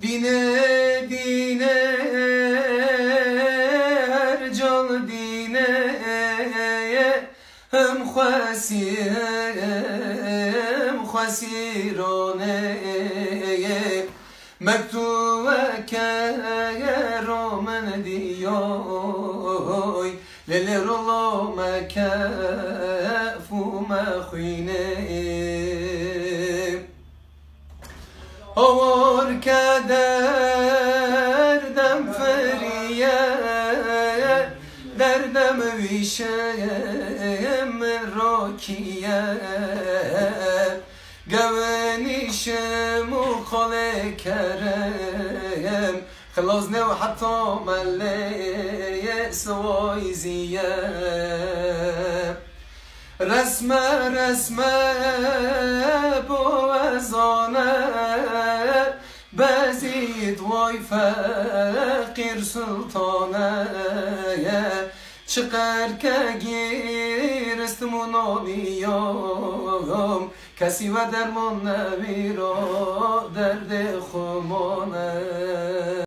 Dine dine her can dine hem خسیرانه مکتوبه که رومن دیوی لیل رولو مکفو مخوینه آور که دردم فریه دردم ویشه من راکیه گوانیشم و خاله کرم خلاص نو حتی ملی سوای زیه رسمه بوزانه بزید وای فقیر سلطانه چقدر که گیرستمون آنیم کسی و درمان نمیرا درد خمانه